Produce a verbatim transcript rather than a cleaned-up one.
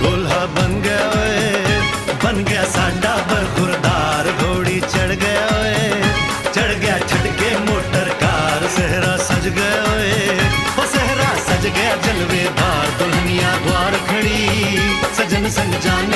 दूल्हा बन गया ओए, बन गया साडा बरखुरदार, घोड़ी चढ़ गया ओए, चढ़ गया छटके मोटर कार, सेहरा सज गया ओए, ओ सेहरा सज गया जलवेदार, दुल्हनिया द्वार खड़ी सजन संग जान